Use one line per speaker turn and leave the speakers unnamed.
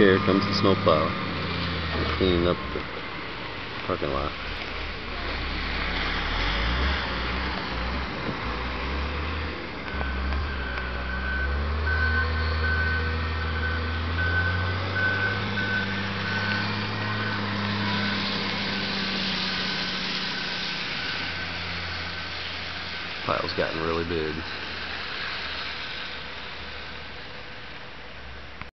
Here comes the snowplow. I'm cleaning up the parking lot. Pile's gotten really big.